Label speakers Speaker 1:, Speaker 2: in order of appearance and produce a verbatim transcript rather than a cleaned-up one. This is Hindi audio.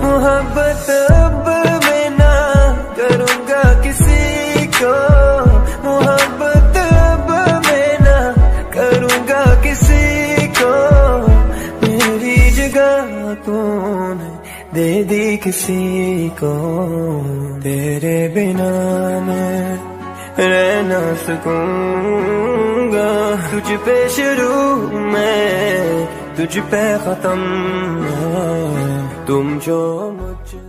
Speaker 1: मोहब्बत अब मैं ना करूँगा किसी को, मोहब्बत अब मैं ना करूँगा किसी को। मेरी जगह तूने दे दी किसी को, तेरे बिना मैं रह ना सकूंगा। तुझ पे शुरू मैं, तुझ पे खत्म, तुम जो मुझ